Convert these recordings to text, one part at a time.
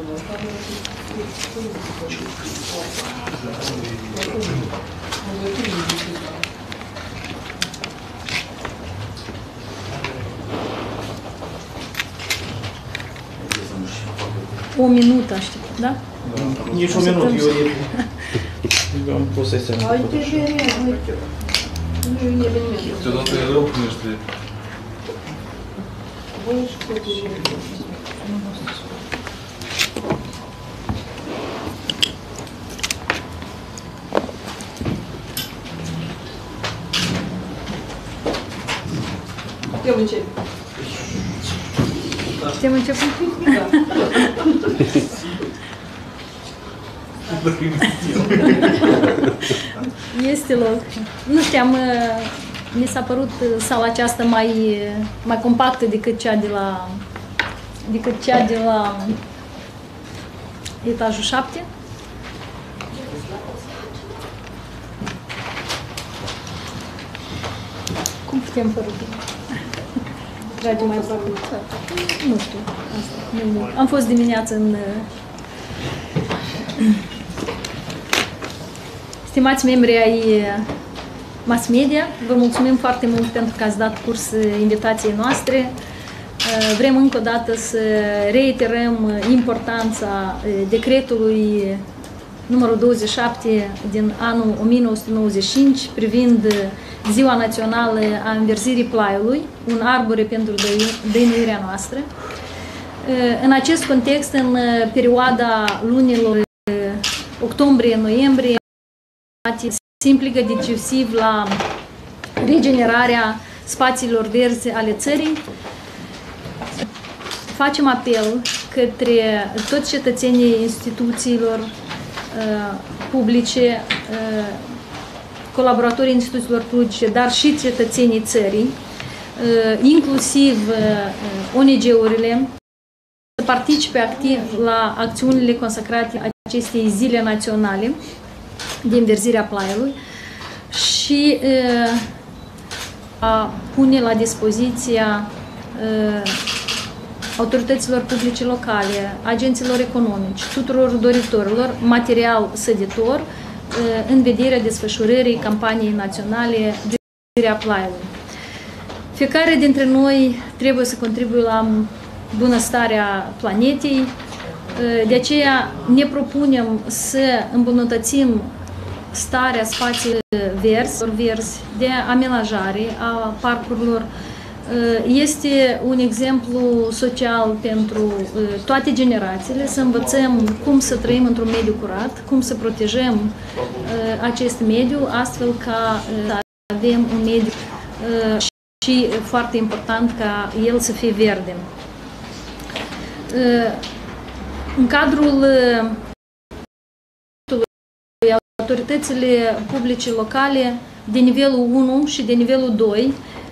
O minută aștept, da? Nici un minut, eu am pus să-i semn. Câteodată e rău când ești... Putem începe. Putem începe? Da. Este loc. Nu știam, mi s-a părut sala aceasta mai compactă decât cea de la etajul 7. Cum putem fără bine? Trage mai aproape. Nu știu. Asta. Am fost dimineață în... Stimați membri ai mass media, vă mulțumim foarte mult pentru că ați dat curs invitației noastre. Vrem încă o dată să reiterăm importanța decretului numărul 27 din anul 1995 privind Ziua Națională a Înverzirii Plaiului, un arbore pentru dăinuirea noastră. În acest context, în perioada lunilor octombrie-noiembrie, se implică decisiv la regenerarea spațiilor verzi ale țării. Facem apel către toți cetățenii instituțiilor publice, colaboratorii instituțiilor publice, dar și cetățenii țării, inclusiv ONG-urile, să participe activ la acțiunile consacrate acestei zile naționale de înverzire a Plaiului și a pune la dispoziția autorităților publice locale, agenților economici, tuturor doritorilor material săditor în vederea desfășurării campaniei naționale de înverzire a Plaiului. Fiecare dintre noi trebuie să contribuie la bunăstarea planetei, de aceea ne propunem să îmbunătățim starea spațiilor verzi, de amenajare a parcurilor. Este un exemplu social pentru toate generațiile, să învățăm cum să trăim într-un mediu curat, cum să protejăm acest mediu, astfel ca să avem un mediu și foarte important ca el să fie verde. În cadrul autoritățile publice locale de nivelul 1 și de nivelul 2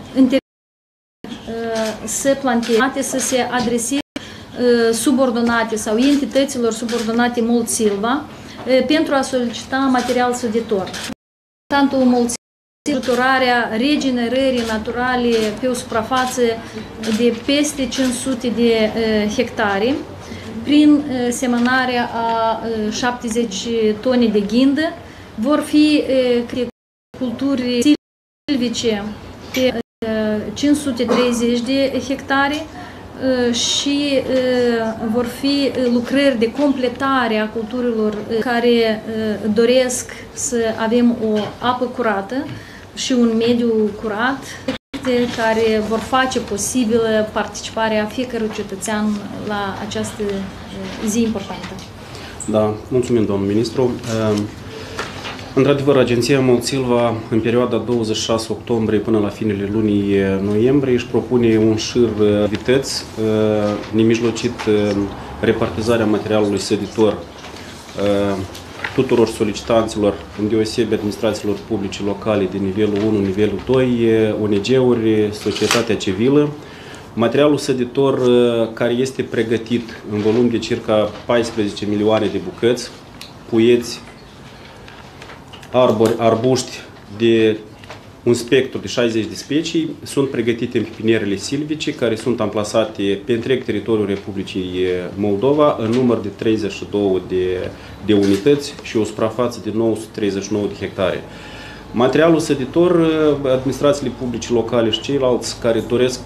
să planteze, să se adreseze subordonate sau entităților subordonate Mult Silva pentru a solicita material săditor. Tantul Mult Silva, ajutorarea regenerării naturale pe o suprafață de peste 500 de hectare, prin semănarea a 70 tone de ghindă, vor fi culturi silvice pe 530 de hectare și vor fi lucrări de completare a culturilor care doresc să avem o apă curată și un mediu curat, care vor face posibilă participarea fiecărui cetățean la această zi importantă. Da, mulțumim, domnul ministru. Într-adevăr, Agenția Mult Silva, în perioada 26 octombrie până la finele lunii noiembrie, își propune un șir vități, nemijlocit repartizarea materialului săditor tuturor solicitanților, îndeosebi administrațiilor publice locale de nivelul 1, nivelul 2, ONG-uri, societatea civilă. Materialul săditor care este pregătit în volum de circa 14 milioane de bucăți, puieți, arbori, arbuști de un spectru de 60 de specii, sunt pregătite în pepinierele silvice, care sunt amplasate pe întreg teritoriul Republicii Moldova, în număr de 32 de unități și o suprafață de 939 de hectare. Materialul săditor, administrațiile publice locale și ceilalți care doresc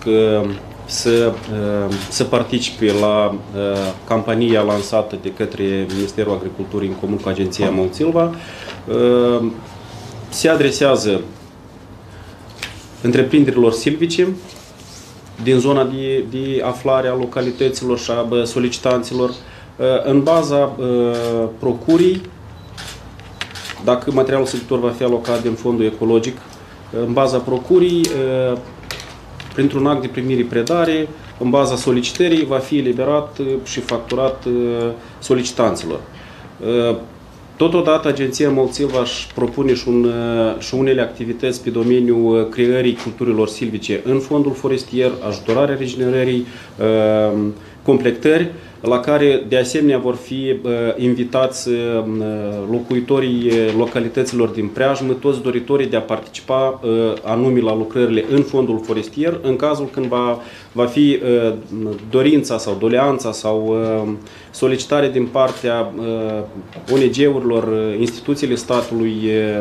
să participe la campania lansată de către Ministerul Agriculturii în comun cu Agenția Molțilva, se adresează întreprinderilor silvice din zona de aflare a localităților și a solicitanților, în baza procurii, dacă materialul săditor va fi alocat din fondul ecologic, în baza procurii, printr-un act de primire-predare, în baza solicitării, va fi eliberat și facturat solicitanților. Totodată, Agenția Molțilva își propune și unele activități pe domeniul creării culturilor silvice în fondul forestier, ajutorarea regenerării, completări, la care de asemenea vor fi invitați locuitorii localităților din preajmă, toți doritorii de a participa anume la lucrările în fondul forestier, în cazul când va fi dorința sau doleanța sau solicitare din partea ONG-urilor, instituțiile statului,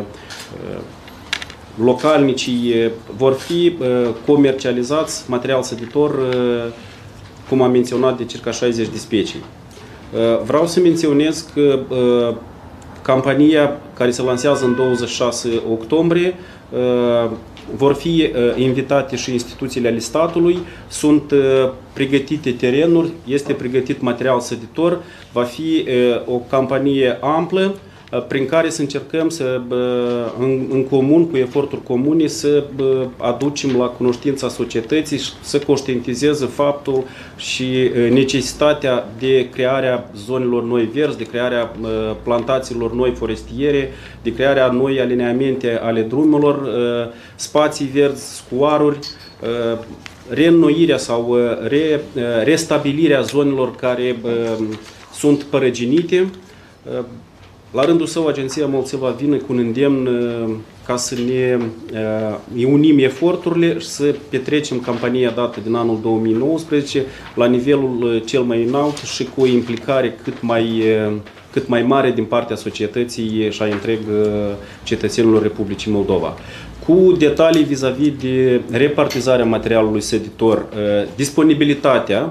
localnicii, vor fi comercializați material săditor, cum am menționat, de circa 60 de specii. Vreau să menționez că campania care se lansează în 26 octombrie vor fi invitate și instituțiile ale statului, sunt pregătite terenuri, este pregătit material săditor, va fi o campanie amplă prin care să încercăm în comun, cu eforturi comune, să aducem la cunoștința societății și să conștientizeze faptul și necesitatea de crearea zonelor noi verzi, de crearea plantațiilor noi forestiere, de crearea noi alineamente ale drumurilor, spații verzi, scoaruri, reînnoirea sau restabilirea zonelor care sunt părăginite. La rândul său, Agenția Molțilva vine cu un îndemn ca să ne unim eforturile și să petrecem campania dată din anul 2019 la nivelul cel mai înalt și cu o implicare cât mai mare din partea societății și a întreg cetățenilor Republicii Moldova. Cu detalii vis-a-vis de repartizarea materialului săditor, disponibilitatea,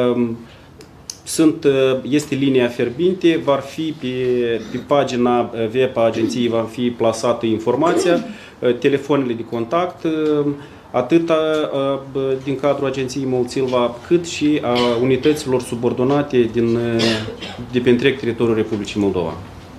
este linia fierbinte, va fi pe pagina web a agenției, va fi plasată informația, telefoanele de contact, atât din cadrul Agenției Molțilva, cât și a unităților subordonate de pe întreg teritoriul Republicii Moldova.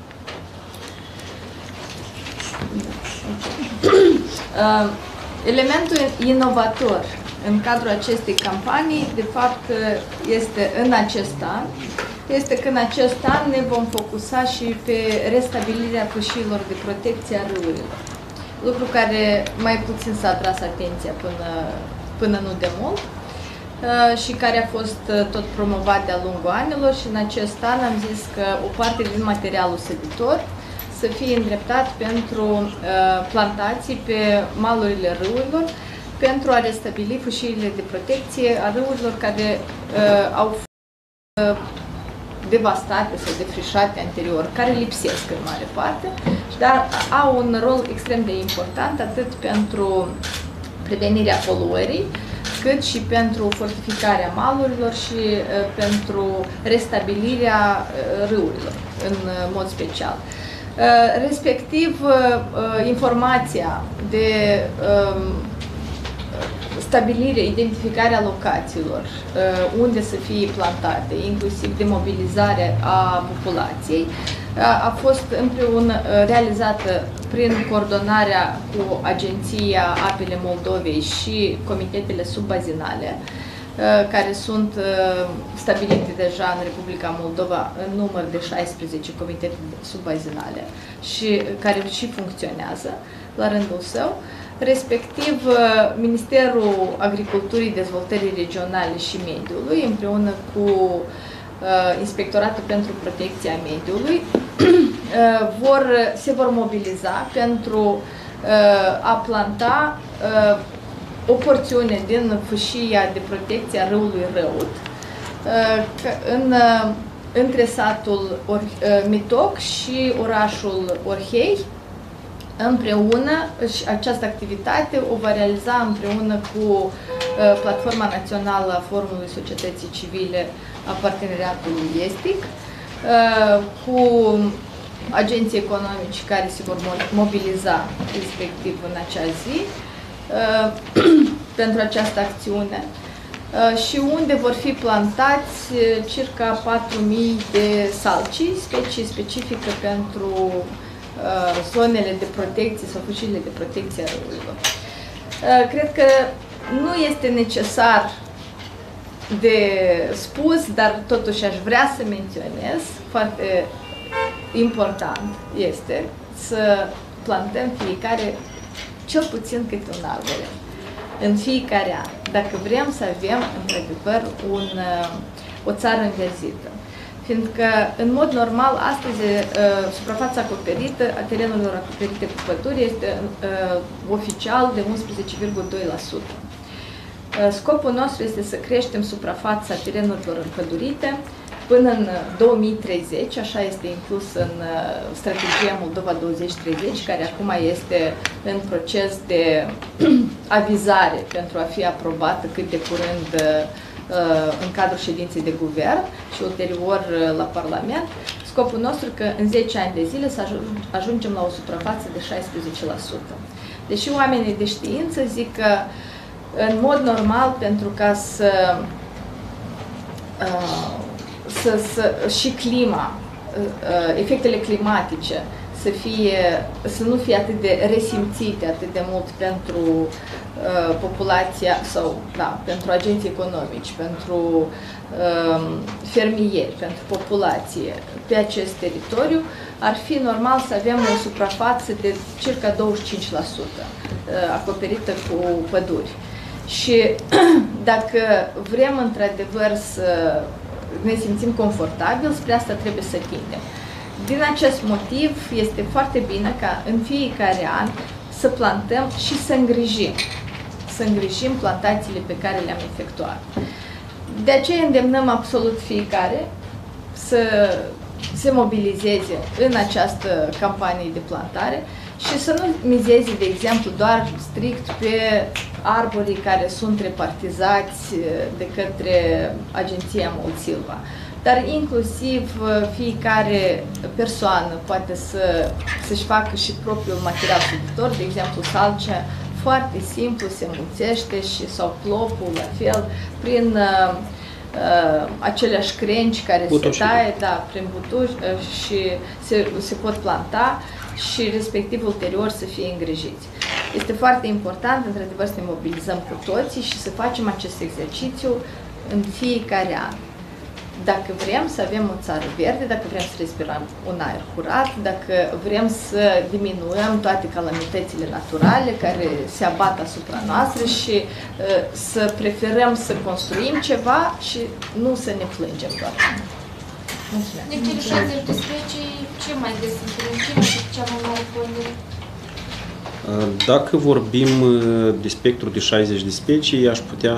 Elementul inovator în cadrul acestei campanii, de fapt, este în acest an, este că în acest an ne vom focusa și pe restabilirea fâșiilor de protecție a râurilor. Lucru care mai puțin s-a atras atenția până nu de mult și care a fost tot promovat de-a lungul anilor, și în acest an am zis că o parte din materialul săditor să fie îndreptat pentru plantații pe malurile râurilor, pentru a restabili fâșiile de protecție a râurilor care au fost devastate sau defrișate anterior, care lipsesc în mare parte, dar au un rol extrem de important atât pentru prevenirea poluării, cât și pentru fortificarea malurilor și pentru restabilirea râurilor în mod special. Respectiv, informația de stabilire, identificarea locațiilor unde să fie plantate, inclusiv de mobilizare a populației, a fost împreună realizată prin coordonarea cu Agenția Apele Moldovei și comitetele subbazinale, care sunt stabilite deja în Republica Moldova în număr de 16 comitete subbazinale și care și funcționează la rândul său. Respectiv, Ministerul Agriculturii, Dezvoltării Regionale și Mediului, împreună cu Inspectoratul pentru Protecția Mediului, se vor mobiliza pentru a planta o porțiune din fâșia de protecție a râului Răut între satul Mitoc și orașul Orhei. Împreună, și această activitate o va realiza împreună cu Platforma Națională a Forumului Societății Civile a Parteneriatului Estic, cu agenții economici care se vor mobiliza respectiv în acea zi pentru această acțiune și unde vor fi plantați circa 4.000 de salcii, specie specifică pentru zonele de protecție sau fâșiile de protecție a râurilor. Cred că nu este necesar de spus, dar totuși aș vrea să menționez, foarte important este să plantăm fiecare cel puțin câte un arbore în fiecare an, dacă vrem să avem într-adevăr o țară înverzită. Fiindcă, în mod normal, astăzi, suprafața acoperită a terenurilor acoperite cu păduri este oficial de 11,2%. Scopul nostru este să creștem suprafața terenurilor împădurite până în 2030, așa este inclus în strategia Moldova 2030, care acum este în proces de avizare pentru a fi aprobată cât de curând în cadrul ședinței de guvern și ulterior la Parlament. Scopul nostru că în 10 ani de zile să ajungem la o suprafață de 16%. Deși oamenii de știință zic că în mod normal, pentru ca și clima, efectele climatice să nu fie atât de resimțite atât de mult pentru populația sau pentru agenții economici, pentru fermieri, pentru populație pe acest teritoriu, ar fi normal să avem o suprafață de circa 25% acoperită cu păduri. Și dacă vrem într-adevăr să ne simțim confortabil, spre asta trebuie să tindem. Din acest motiv este foarte bine ca în fiecare an să plantăm și să îngrijim plantațiile pe care le-am efectuat. De aceea îndemnăm absolut fiecare să se mobilizeze în această campanie de plantare și să nu mizeze, de exemplu, doar strict pe arborii care sunt repartizați de către Agenția Moldsilva, dar inclusiv fiecare persoană poate să-și facă și propriul material săditor, de exemplu salcea, foarte simplu se mulțește sau plopul la fel, prin aceleași crengi care se taie, prin butuci și se pot planta și respectiv ulterior să fie îngrijiți. Este foarte important, într-adevăr, să ne mobilizăm cu toții și să facem acest exercițiu în fiecare an. Dacă vrem să avem o țară verde, dacă vrem să respirăm un aer curat, dacă vrem să diminuăm toate calamitățile naturale care se abat asupra noastră și să preferăm să construim ceva și nu să ne plângem doar. Mulțumesc. De cele 60 de specii, ce mai des întâlnim? Ce mai este cea mai mare pondere? Dacă vorbim de spectru de 60 de specii, aș putea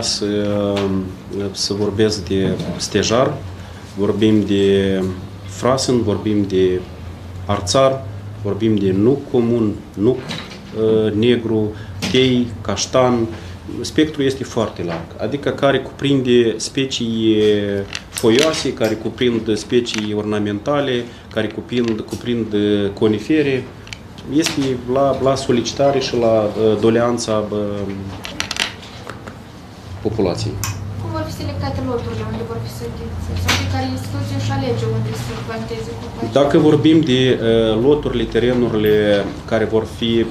să vorbesc de stejar, vorbim de frasen, vorbim de arțar, vorbim de nuc comun, nuc negru, tei, caștan. Spectrul este foarte larg, adică care cuprinde specii foioase, care cuprind specii ornamentale, care cuprind conifere. Este la solicitare și la doleanța populației. Cum vor fi selectate loturile unde vor fi sădiți? Sau fiecare instituție își alege unde să planteze copaci? Dacă vorbim de loturile, terenurile care vor fi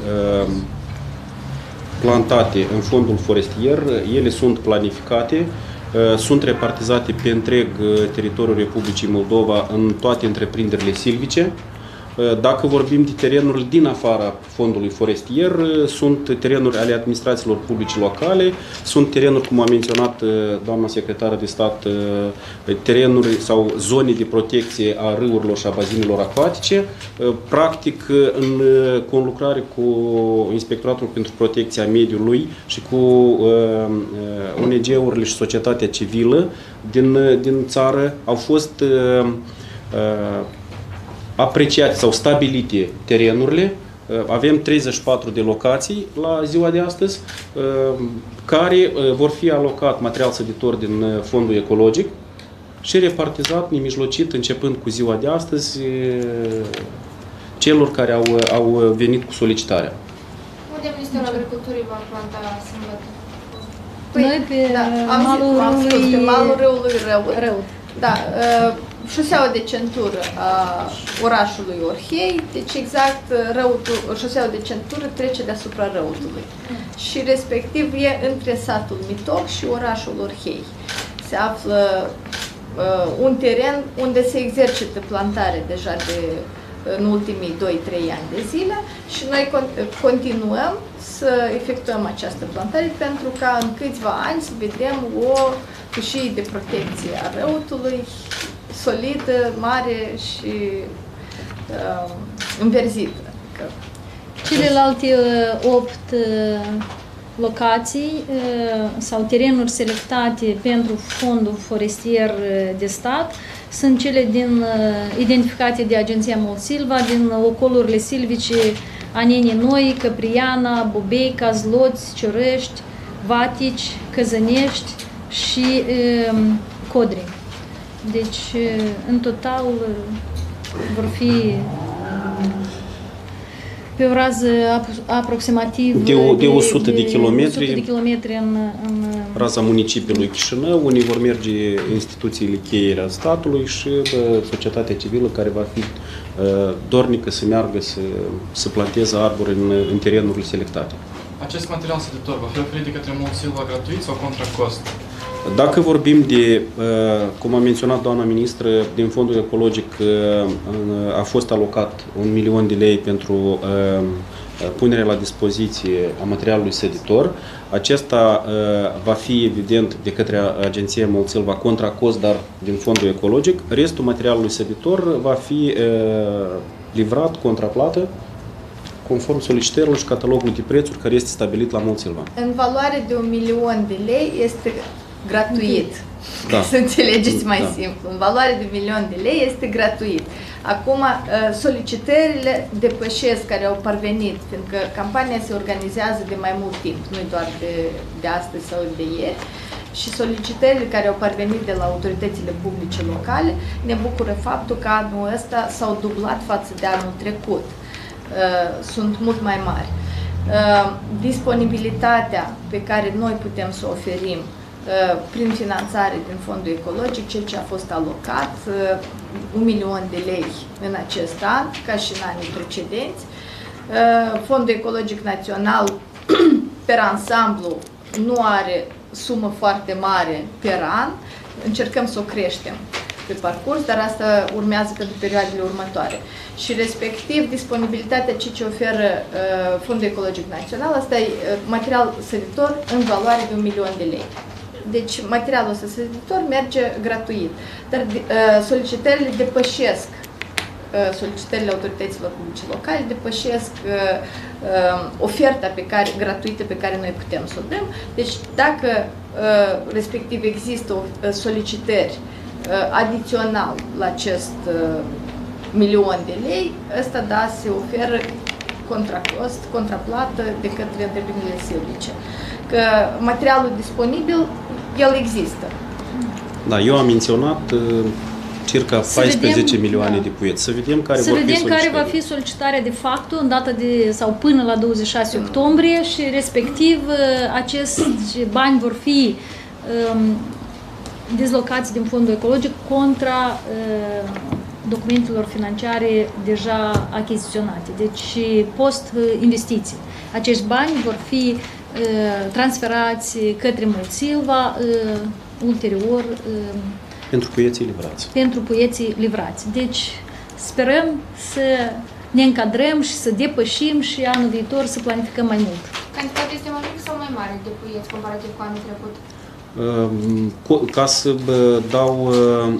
plantate în fondul forestier, ele sunt planificate, sunt repartizate pe întreg teritoriul Republicii Moldova în toate întreprinderile silvice. Dacă vorbim de terenuri din afara fondului forestier, sunt terenuri ale administrațiilor publice locale, sunt terenuri, cum a menționat doamna secretară de stat, terenuri sau zone de protecție a râurilor și a bazinelor acvatice. Practic, în conlucrare cu Inspectoratul pentru Protecția Mediului și cu ONG-urile și societatea civilă din țară au fost apreciate sau stabilite terenurile. Avem 34 de locații la ziua de astăzi, care vor fi alocat material săditor din fondul ecologic și repartizat, nemijlocit, începând cu ziua de astăzi, celor care au venit cu solicitarea. Unde Ministerul Agriculturii va planta sâmbătă? Noi pe malul râului Răut. Da, șoseaua de centură a orașului Orhei, deci exact șoseaua de centură trece deasupra Răutului și respectiv e între satul Mitoc și orașul Orhei. Se află un teren unde se exercită plantare deja în ultimii 2-3 ani de zile și noi continuăm să efectuăm această plantare pentru ca în câțiva ani să vedem o fâșie de protecție a Răutului solidă, mare și înverzită. Celelalte 8 locații sau terenuri selectate pentru fondul forestier de stat sunt cele identificate de Agenția Molsilva din ocolurile silvice Anenii Noi, Căpriana, Bobeica, Zloți, Ciorești, Vatici, Căzănești și Codri. Deci, în total, vor fi pe o rază aproximativ de 100 de kilometri, 100 de kilometri în raza municipiului Chișinău, unde vor merge instituțiile cheie ale statului și societatea civilă care va fi dornică să meargă să planteze arbori în terenurile selectate. Acest material săditor va fi oferit de către Molsilva gratuit sau contra cost? Dacă vorbim de, cum a menționat doamna ministră, din fondul ecologic a fost alocat 1 milion de lei pentru punerea la dispoziție a materialului săditor. Acesta va fi evident de către Agenția Molsilva contra cost, dar din fondul ecologic. Restul materialului săditor va fi livrat contra plată, conform solicitărilor și catalogului de prețuri care este stabilit la Molsilva. În valoare de 1 milion de lei este gratuit. Da. Să înțelegeți mai simplu. În valoare de 1 milion de lei este gratuit. Acum, solicitările depășesc care au parvenit, pentru că campania se organizează de mai mult timp, nu doar de astăzi sau de ieri, și solicitările care au parvenit de la autoritățile publice locale ne bucură faptul că anul ăsta s-au dublat față de anul trecut. Sunt mult mai mari. Disponibilitatea pe care noi putem să o oferim prin finanțare din fondul ecologic, cel ce a fost alocat, 1 milion de lei în acest an, ca și în anii precedenți. Fondul ecologic național, per ansamblu, nu are sumă foarte mare per an, încercăm să o creștem pe parcurs, dar asta urmează pentru perioadele următoare. Și respectiv, disponibilitatea ce oferă Fondul Ecologic Național, asta e material săditor în valoare de 1 milion de lei. Deci materialul ăsta săditor merge gratuit, dar solicitările depășesc, solicitările autorităților publice locale depășesc oferta gratuită pe care noi putem să o dăm. Deci dacă respectiv există solicitări adițional la acest milion de lei, ăsta da, se oferă contra cost, contraplată de către întreprinderile silvice. Că materialul disponibil, el există. Da, eu am menționat circa 14 milioane de puieți. Să vedem care vor fi care va fi solicitarea de fapt în data sau până la 26 octombrie și respectiv acești bani vor fi dezlocați din fondul ecologic contra documentelor financiare deja achiziționate, deci post-investiții. Acești bani vor fi transferați către Molsilva ulterior pentru puieții livrați. Pentru puieții livrați. Deci Sperăm să ne încadrăm și să depășim și anul viitor să planificăm mai mult. Cantitatea este mai mică sau mai mare de puieți comparativ cu anul trecut? Ca să dau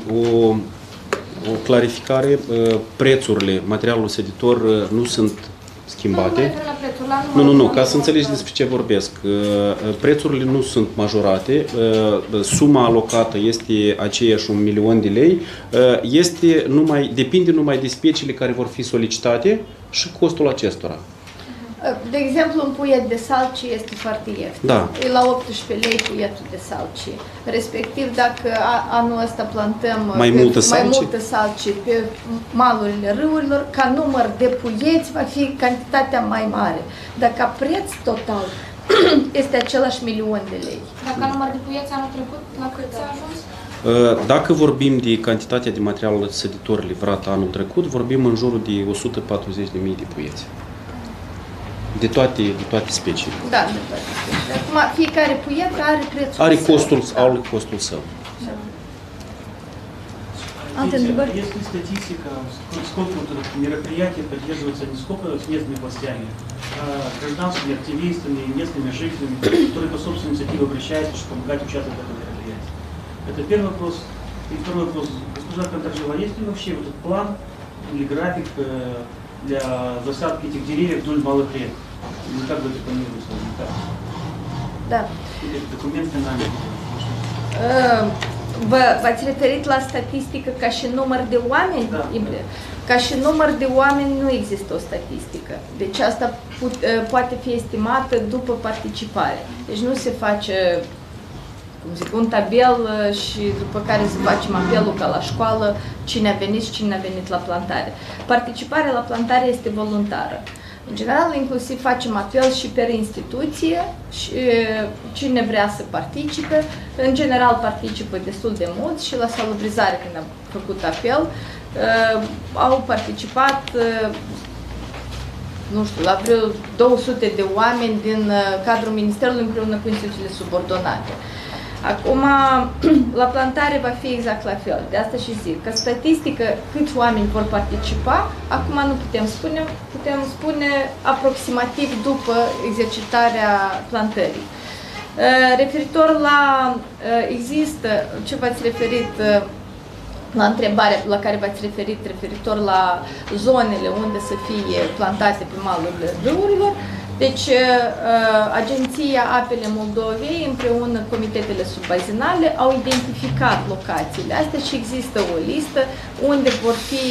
o clarificare, prețurile materialului săditor nu sunt schimbate. Nu, ca să înțelegi despre ce vorbesc. Prețurile nu sunt majorate, suma alocată este aceeași 1 milion de lei, depinde numai de speciile care vor fi solicitate și costul acestora. De exemplu, un puiet de salci este foarte ieftin. Da. E la 18 lei puietul de salci. Respectiv, dacă anul ăsta plantăm mai multă salci pe malurile râurilor, ca număr de puieți va fi cantitatea mai mare. Dar ca preț total este același milion de lei. Dacă număr de puieți anul trecut, la cât s-a ajuns? Dacă vorbim de cantitatea de material săditor livrat anul trecut, vorbim în jurul de 140.000 de puieți. De toate speciile. Da, de toate speciile. Acum, fiecare puiet are prețul are costul său. Alte întrebări? Если статистика, сколько мероприятий поддерживается не сколько с местными властями, а гражданскими активистами, местными жителями, которые по собственной инициативе обращаются, чтобы помогать участвовать в этом мероприятии. Это первый вопрос. И второй вопрос. Госпожа Кантаржева, есть ли вообще вот этот план или график для засадки этих деревьев вдоль малых рек? Или как вы это планируете? Да. Документы на V-ați referit la statistică ca și număr de oameni? Da. Ca și număr de oameni nu există o statistică. Deci asta poate fi estimată după participare. Deci nu se face un tabel și după care să facem apelul ca la școală cine a venit și cine a venit la plantare. Participarea la plantare este voluntară. În general, inclusiv facem apel și pe instituție și cine vrea să participe. În general participă destul de mulți și la salubrizare, când am făcut apel, au participat, nu știu, la vreo 200 de oameni din cadrul Ministerului împreună cu instituțiile subordonate. Acum, la plantare va fi exact la fel. De asta și zic că statistică câți oameni vor participa, acum nu putem spune, putem spune aproximativ după exercitarea plantării. Referitor la, există, ce v-ați referit la întrebarea la care v-ați referit, referitor la zonele unde să fie plantate pe malurile râurilor. Deci, Agenția Apele Moldovei împreună cu comitetele subbazinale au identificat locațiile astea și există o listă unde vor fi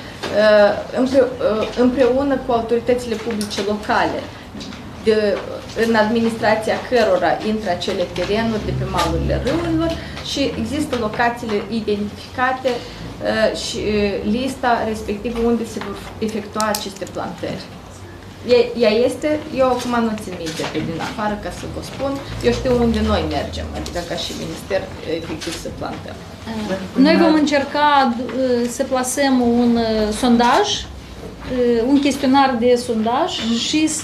împreună cu autoritățile publice locale, în administrația cărora intră acele terenuri de pe malurile râurilor și există locațiile identificate și lista respectivă unde se vor efectua aceste plantări. Ea este, eu acum nu țin minte pe din afară ca să vă spun, eu știu unde noi mergem, adică ca și minister efectiv să plantăm. Noi vom încerca să plasăm un sondaj, un chestionar de sondaj și să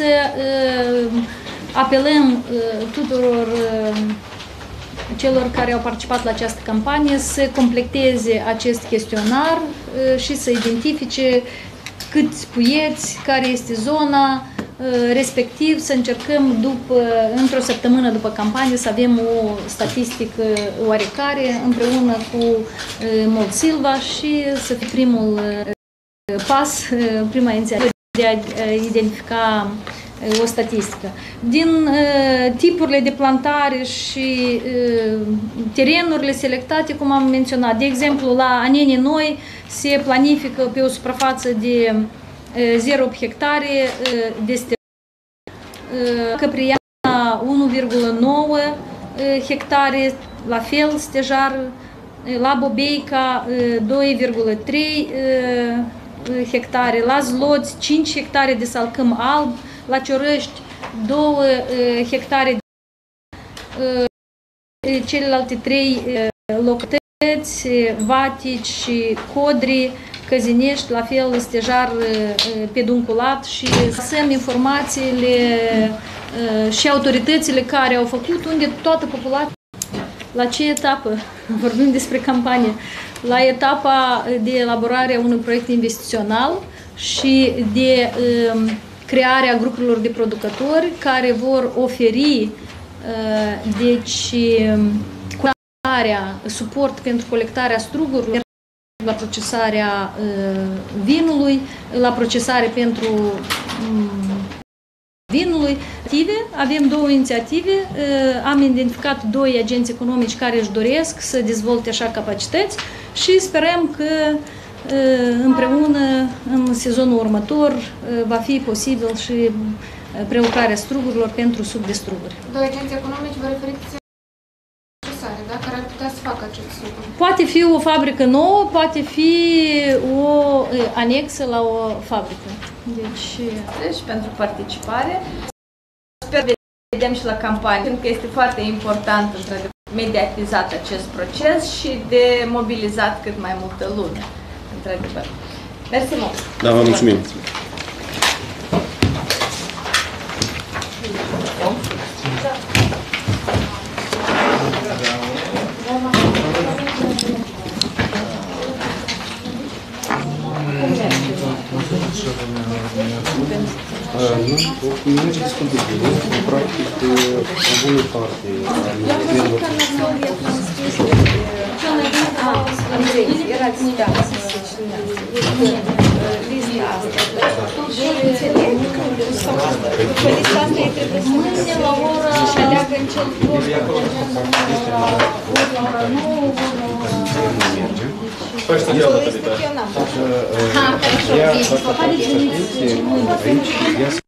apelăm tuturor celor care au participat la această campanie să completeze acest chestionar și să identifice câți puieți, care este zona, respectiv să încercăm într-o săptămână după campanie să avem o statistică oarecare împreună cu Moldsilva și să fie primul pas, prima inițiativă de a identifica o statistică. Din tipurile de plantare și terenurile selectate, cum am menționat, de exemplu, la Anenii Noi se planifică pe o suprafață de 0,8 hectare de Căpriana 1,9 hectare, la fel Stejar, la Bobeica 2,3 hectare, la Zloți 5 hectare de salcâm alb, la Ciorăști 2 hectare de celelalte 3 localități, Vatici și Codri, Căzinești, la fel Stejar pedunculat și lăsăm informațiile și autoritățile care au făcut, unde toată populația La ce etapă? Vorbim despre campanie. La etapa de elaborare a unui proiect investițional și de crearea grupurilor de producători care vor oferi suport pentru colectarea strugurilor, la procesarea vinului, la procesare pentru vinului. Avem două inițiative, am identificat 2 agenți economici care își doresc să dezvolte așa capacități și sperăm că împreună în sezonul următor va fi posibil și prelucrarea strugurilor pentru suc de struguri. 2 agenți economici vă referiți procesare, da? Care ar putea să facă acest lucru? Poate fi o fabrică nouă, poate fi o anexă la o fabrică. Deci pentru participare. Sper să vedem și la campanie, pentru că este foarte important, într-adevăr, mediatizat acest proces și de mobilizat cât mai multă lume, într-adevăr. Mersi mult! Da, vă mulțumim! Nu merge destul de bine, practic, o bună parte a nivelelor... Mâine la ora și aleagă în cel Я,